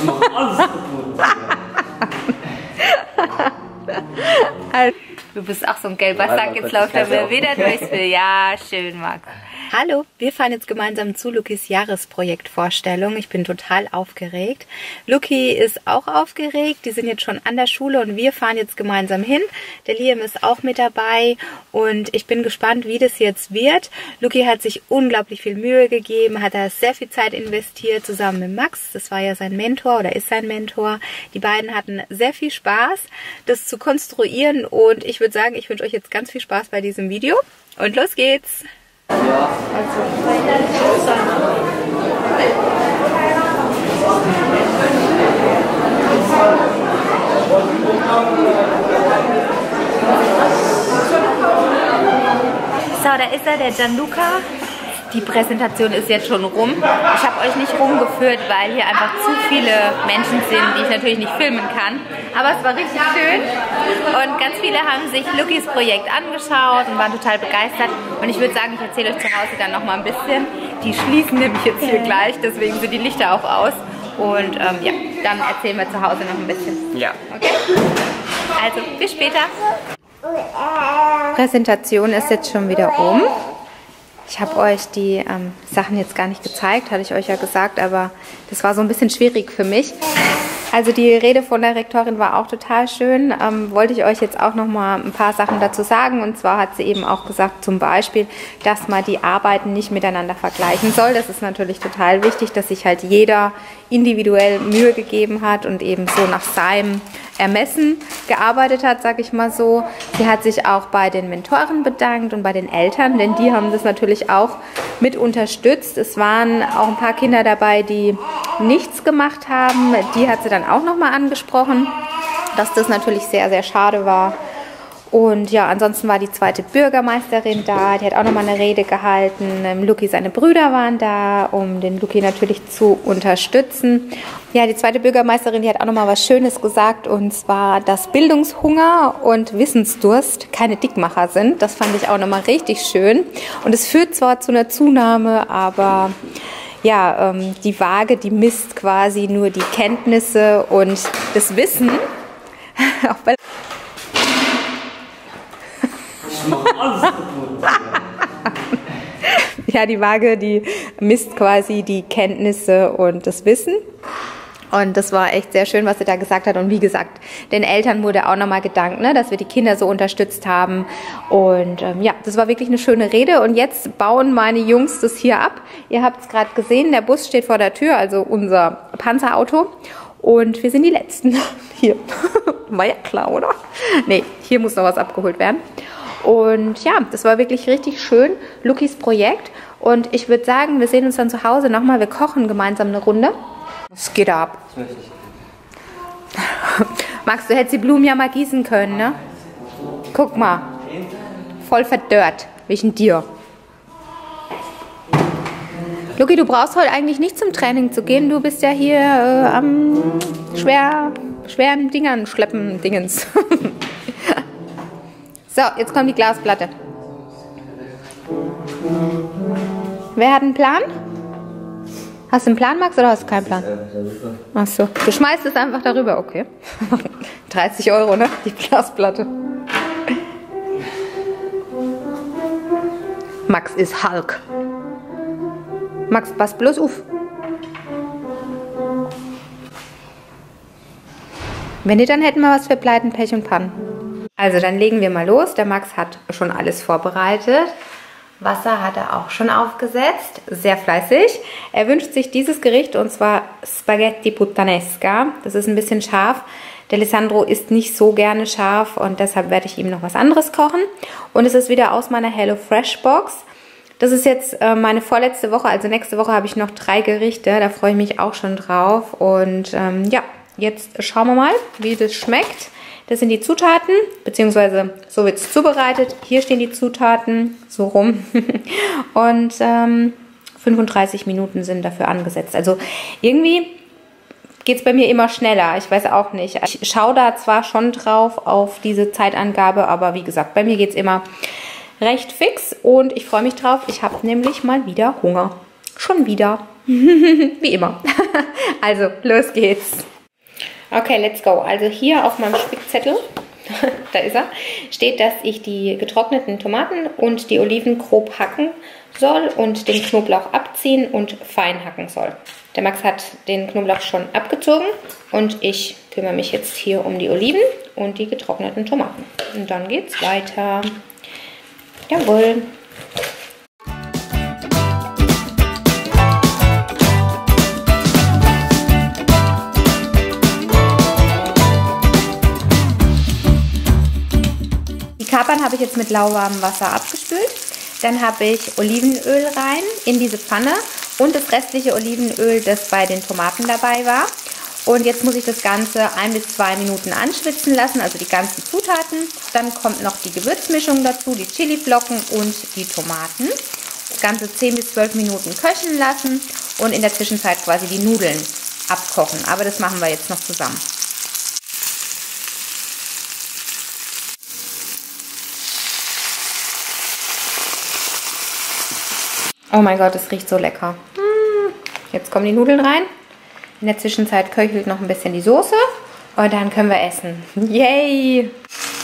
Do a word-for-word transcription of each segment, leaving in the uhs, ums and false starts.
Ich mach alles kaputt. Du bist auch so ein gelber Sack, jetzt läuft er mir wieder durchs Bild. Ja, schön, Max. Hallo, wir fahren jetzt gemeinsam zu Lukis Jahresprojektvorstellung. Ich bin total aufgeregt. Luki ist auch aufgeregt, die sind jetzt schon an der Schule und wir fahren jetzt gemeinsam hin. Der Liam ist auch mit dabei und ich bin gespannt, wie das jetzt wird. Luki hat sich unglaublich viel Mühe gegeben, hat da sehr viel Zeit investiert, zusammen mit Max. Das war ja sein Mentor oder ist sein Mentor. Die beiden hatten sehr viel Spaß, das zu konstruieren und ich würde sagen, ich wünsche euch jetzt ganz viel Spaß bei diesem Video und los geht's! Ja. So, da ist er, der Gianluca. Die Präsentation ist jetzt schon rum. Ich habe euch nicht rumgeführt, weil hier einfach zu viele Menschen sind, die ich natürlich nicht filmen kann. Aber es war richtig schön und ganz viele haben sich Lukis Projekt angeschaut und waren total begeistert. Und ich würde sagen, ich erzähle euch zu Hause dann noch mal ein bisschen. Die schließen nämlich jetzt hier gleich, deswegen sind die Lichter auch aus. Und ähm, ja, dann erzählen wir zu Hause noch ein bisschen. Ja. Okay? Also, bis später. Präsentation ist jetzt schon wieder um. Ich habe euch die ähm, Sachen jetzt gar nicht gezeigt, hatte ich euch ja gesagt, aber das war so ein bisschen schwierig für mich. Also die Rede von der Rektorin war auch total schön. Ähm, wollte ich euch jetzt auch noch mal ein paar Sachen dazu sagen. Und zwar hat sie eben auch gesagt, zum Beispiel, dass man die Arbeiten nicht miteinander vergleichen soll. Das ist natürlich total wichtig, dass sich halt jeder individuell Mühe gegeben hat und eben so nach seinem Ermessen gearbeitet hat, sag ich mal so. Sie hat sich auch bei den Mentoren bedankt und bei den Eltern, denn die haben das natürlich auch mit unterstützt. Es waren auch ein paar Kinder dabei, die nichts gemacht haben. Die hat sie dann auch nochmal angesprochen, dass das natürlich sehr, sehr schade war. Und ja, ansonsten war die zweite Bürgermeisterin da, die hat auch nochmal eine Rede gehalten. Luki, seine Brüder waren da, um den Luki natürlich zu unterstützen. Ja, die zweite Bürgermeisterin, die hat auch nochmal was Schönes gesagt, und zwar, dass Bildungshunger und Wissensdurst keine Dickmacher sind. Das fand ich auch nochmal richtig schön. Und es führt zwar zu einer Zunahme, aber ja, ähm, die Waage, die misst quasi nur die Kenntnisse und das Wissen. Auch bei Ich mach alles kaputt. Ja, die Waage, die misst quasi die Kenntnisse und das Wissen. Und das war echt sehr schön, was sie da gesagt hat. Und wie gesagt, den Eltern wurde auch nochmal gedankt, ne, dass wir die Kinder so unterstützt haben. Und ähm, ja, das war wirklich eine schöne Rede. Und jetzt bauen meine Jungs das hier ab. Ihr habt es gerade gesehen, der Bus steht vor der Tür, also unser Panzerauto. Und wir sind die Letzten hier. War ja klar, oder? Nee, hier muss noch was abgeholt werden. Und ja, das war wirklich richtig schön, Lukis Projekt. Und ich würde sagen, wir sehen uns dann zu Hause nochmal. Wir kochen gemeinsam eine Runde. Was geht ab? Max, du hättest die Blumen ja mal gießen können, ne? Guck mal. Voll verdörrt. Wegen dir. Luki, du brauchst heute eigentlich nicht zum Training zu gehen. Du bist ja hier äh, am schwer, schweren Dingern schleppen Dingens. So, jetzt kommt die Glasplatte. Wer hat einen Plan? Hast du einen Plan, Max, oder hast du keinen Plan? Ach so, du schmeißt es einfach darüber, okay. dreißig Euro, ne? Die Glasplatte. Max ist Hulk. Max, pass bloß auf. Wenn nicht, dann hätten wir was für Pleiten, Pech und Pannen. Also dann legen wir mal los. Der Max hat schon alles vorbereitet. Wasser hat er auch schon aufgesetzt. Sehr fleißig. Er wünscht sich dieses Gericht, und zwar Spaghetti Puttanesca. Das ist ein bisschen scharf. Der Alessandro isst nicht so gerne scharf und deshalb werde ich ihm noch was anderes kochen. Und es ist wieder aus meiner HelloFresh Box. Das ist jetzt äh, meine vorletzte Woche. Also nächste Woche habe ich noch drei Gerichte. Da freue ich mich auch schon drauf. Und ähm, ja, jetzt schauen wir mal, wie das schmeckt. Das sind die Zutaten, beziehungsweise so wird es zubereitet. Hier stehen die Zutaten, so rum. Und ähm, fünfunddreißig Minuten sind dafür angesetzt. Also irgendwie geht es bei mir immer schneller. Ich weiß auch nicht. Ich schaue da zwar schon drauf auf diese Zeitangabe, aber wie gesagt, bei mir geht es immer recht fix. Und ich freue mich drauf. Ich habe nämlich mal wieder Hunger. Schon wieder. Wie immer. Also, los geht's. Okay, let's go. Also hier auf meinem Spickzettel, da ist er, steht, dass ich die getrockneten Tomaten und die Oliven grob hacken soll und den Knoblauch abziehen und fein hacken soll. Der Max hat den Knoblauch schon abgezogen und ich kümmere mich jetzt hier um die Oliven und die getrockneten Tomaten. Und dann geht's weiter. Jawohl. Die Kapern habe ich jetzt mit lauwarmem Wasser abgespült. Dann habe ich Olivenöl rein in diese Pfanne und das restliche Olivenöl, das bei den Tomaten dabei war. Und jetzt muss ich das Ganze ein bis zwei Minuten anschwitzen lassen, also die ganzen Zutaten. Dann kommt noch die Gewürzmischung dazu, die Chiliflocken und die Tomaten. Das Ganze zehn bis zwölf Minuten köcheln lassen und in der Zwischenzeit quasi die Nudeln abkochen. Aber das machen wir jetzt noch zusammen. Oh mein Gott, das riecht so lecker. Jetzt kommen die Nudeln rein. In der Zwischenzeit köchelt noch ein bisschen die Soße. Und dann können wir essen. Yay!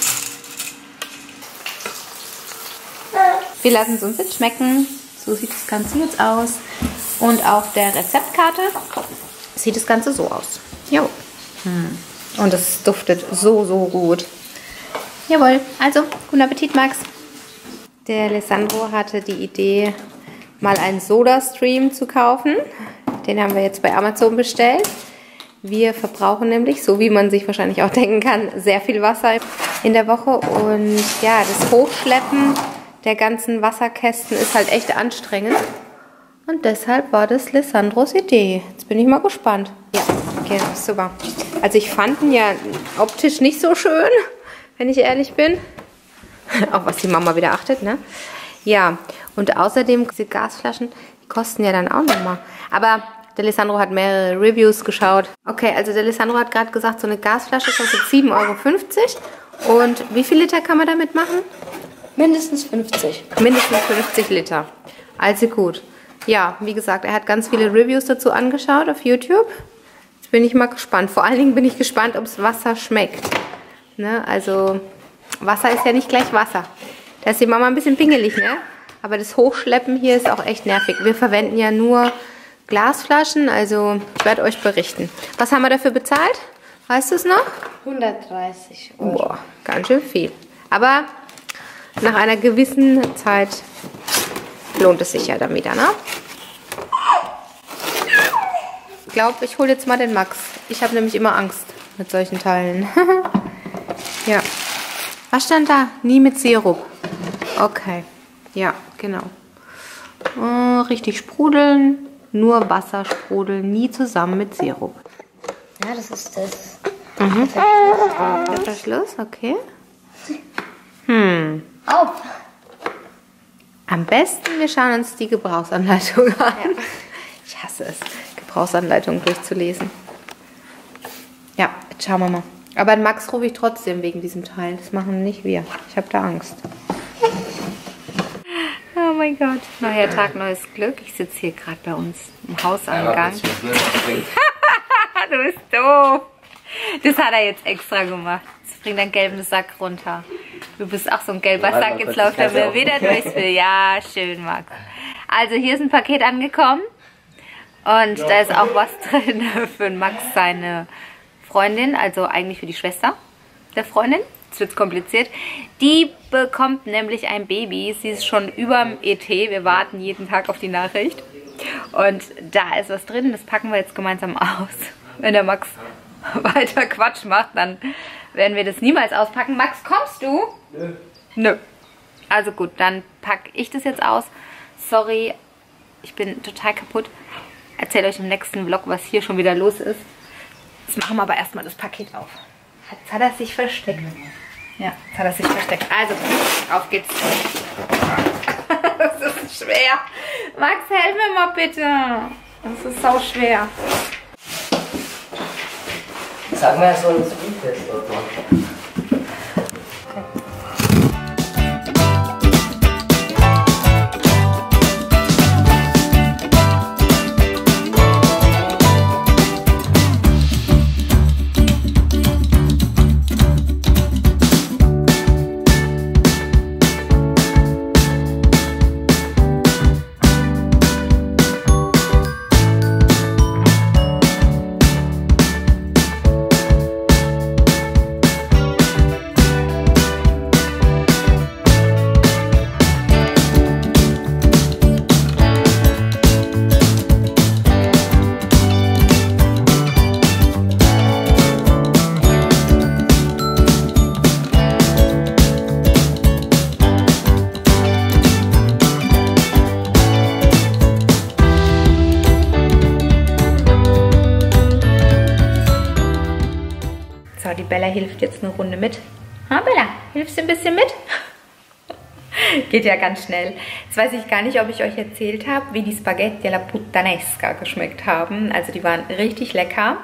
Wir lassen es uns jetzt schmecken. So sieht das Ganze jetzt aus. Und auf der Rezeptkarte sieht das Ganze so aus. Jo. Und es duftet so, so gut. Jawohl. Also, guten Appetit, Max. Der Alessandro hatte die Idee, mal einen Soda-Stream zu kaufen. Den haben wir jetzt bei Amazon bestellt. Wir verbrauchen nämlich, so wie man sich wahrscheinlich auch denken kann, sehr viel Wasser in der Woche. Und ja, das Hochschleppen der ganzen Wasserkästen ist halt echt anstrengend. Und deshalb war das Alessandros Idee. Jetzt bin ich mal gespannt. Ja, okay, super. Also ich fand ihn ja optisch nicht so schön, wenn ich ehrlich bin. Auch was die Mama wieder achtet, ne? Ja, und außerdem, diese Gasflaschen, die kosten ja dann auch nochmal. Aber der Alessandro hat mehrere Reviews geschaut. Okay, also der Alessandro hat gerade gesagt, so eine Gasflasche kostet sieben Euro fünfzig. Und wie viel Liter kann man damit machen? Mindestens fünfzig. Mindestens fünfzig Liter. Also gut. Ja, wie gesagt, er hat ganz viele Reviews dazu angeschaut auf YouTube. Jetzt bin ich mal gespannt. Vor allen Dingen bin ich gespannt, ob das Wasser schmeckt. Ne? Also Wasser ist ja nicht gleich Wasser. Da ist die Mama ein bisschen pingelig, ne? Aber das Hochschleppen hier ist auch echt nervig. Wir verwenden ja nur Glasflaschen, also ich werde euch berichten. Was haben wir dafür bezahlt? Weißt du es noch? hundertdreißig Euro. Boah, ganz schön viel. Aber nach einer gewissen Zeit lohnt es sich ja dann wieder, ne? Ich glaube, ich hole jetzt mal den Max. Ich habe nämlich immer Angst mit solchen Teilen. Ja. Was stand da? Nie mit Sirup. Okay. Ja, genau. Oh, richtig sprudeln. Nur Wasser sprudeln. Nie zusammen mit Sirup. Ja, das ist das. Mhm. Der Verschluss, okay. Hm. Auf! Am besten, wir schauen uns die Gebrauchsanleitung an. Ja. Ich hasse es, Gebrauchsanleitung durchzulesen. Ja, jetzt schauen wir mal. Aber den Max rufe ich trotzdem wegen diesem Teil. Das machen nicht wir. Ich habe da Angst. Oh mein Gott. Neuer Tag, neues Glück. Ich sitze hier gerade bei uns im Hausangang. Du bist doof. Das hat er jetzt extra gemacht. Jetzt bringt einen gelben Sack runter. Du bist auch so ein gelber Sack. Jetzt läuft er mir wieder durchs Bild. Ja, schön, Max. Also hier ist ein Paket angekommen. Und da ist auch was drin für Max seine Freundin, also eigentlich für die Schwester der Freundin. Jetzt wird es kompliziert. Die bekommt nämlich ein Baby. Sie ist schon überm E T. Wir warten jeden Tag auf die Nachricht. Und da ist was drin. Das packen wir jetzt gemeinsam aus. Wenn der Max weiter Quatsch macht, dann werden wir das niemals auspacken. Max, kommst du? Nö. Nö. Also gut, dann packe ich das jetzt aus. Sorry, ich bin total kaputt. Erzähle euch im nächsten Vlog, was hier schon wieder los ist. Jetzt machen wir aber erstmal das Paket auf. Jetzt hat er sich versteckt. Ja, jetzt hat er sich versteckt. Also, auf geht's. Das ist schwer. Max, helf mir mal bitte. Das ist so schwer. Sag mal, er soll uns Speedtest dort machen. So, die Bella hilft jetzt eine Runde mit. Ha, Bella, hilfst du ein bisschen mit? Geht ja ganz schnell. Jetzt weiß ich gar nicht, ob ich euch erzählt habe, wie die Spaghetti alla Puttanesca geschmeckt haben. Also die waren richtig lecker.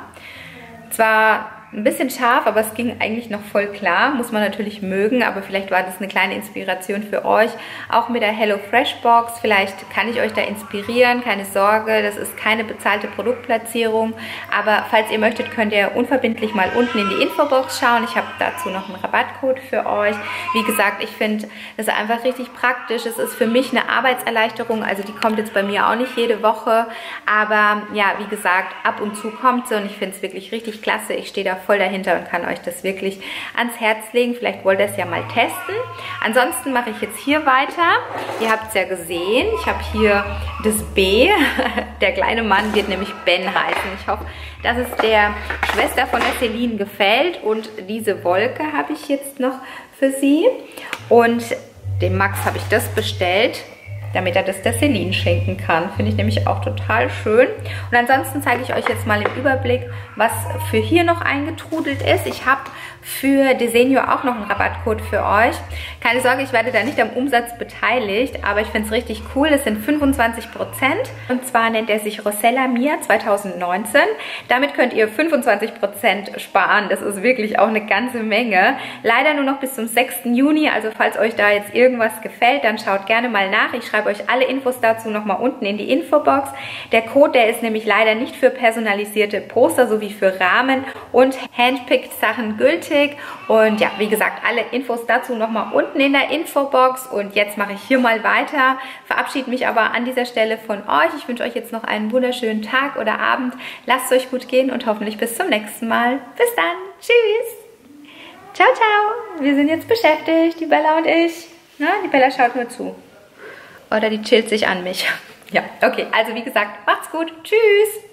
Zwar ein bisschen scharf, aber es ging eigentlich noch voll klar. Muss man natürlich mögen, aber vielleicht war das eine kleine Inspiration für euch. Auch mit der HelloFresh Box. Vielleicht kann ich euch da inspirieren. Keine Sorge, das ist keine bezahlte Produktplatzierung. Aber falls ihr möchtet, könnt ihr unverbindlich mal unten in die Infobox schauen. Ich habe dazu noch einen Rabattcode für euch. Wie gesagt, ich finde das einfach richtig praktisch. Es ist für mich eine Arbeitserleichterung. Also die kommt jetzt bei mir auch nicht jede Woche. Aber ja, wie gesagt, ab und zu kommt sie und ich finde es wirklich richtig klasse. Ich stehe da voll dahinter und kann euch das wirklich ans Herz legen. Vielleicht wollt ihr es ja mal testen. Ansonsten mache ich jetzt hier weiter. Ihr habt es ja gesehen. Ich habe hier das B. Der kleine Mann wird nämlich Ben heißen. Ich hoffe, dass es der Schwester von der Celine gefällt. Und diese Wolke habe ich jetzt noch für sie. Und dem Max habe ich das bestellt, damit er das der Celine schenken kann. Finde ich nämlich auch total schön. Und ansonsten zeige ich euch jetzt mal im Überblick, was für hier noch eingetrudelt ist. Ich habe für Desenio auch noch einen Rabattcode für euch. Keine Sorge, ich werde da nicht am Umsatz beteiligt, aber ich finde es richtig cool. Es sind fünfundzwanzig Prozent und zwar nennt er sich Rossella Mia zwanzig neunzehn. Damit könnt ihr fünfundzwanzig Prozent sparen. Das ist wirklich auch eine ganze Menge. Leider nur noch bis zum sechsten Juni, also falls euch da jetzt irgendwas gefällt, dann schaut gerne mal nach. Ich schreibe euch alle Infos dazu nochmal unten in die Infobox. Der Code, der ist nämlich leider nicht für personalisierte Poster sowie für Rahmen und Handpicked Sachen gültig. Und ja, wie gesagt, alle Infos dazu nochmal unten in der Infobox. Und jetzt mache ich hier mal weiter. Verabschiede mich aber an dieser Stelle von euch. Ich wünsche euch jetzt noch einen wunderschönen Tag oder Abend. Lasst es euch gut gehen und hoffentlich bis zum nächsten Mal. Bis dann. Tschüss. Ciao, ciao. Wir sind jetzt beschäftigt, die Bella und ich. Na, die Bella schaut nur zu. Oder die chillt sich an mich. Ja, okay. Also wie gesagt, macht's gut. Tschüss.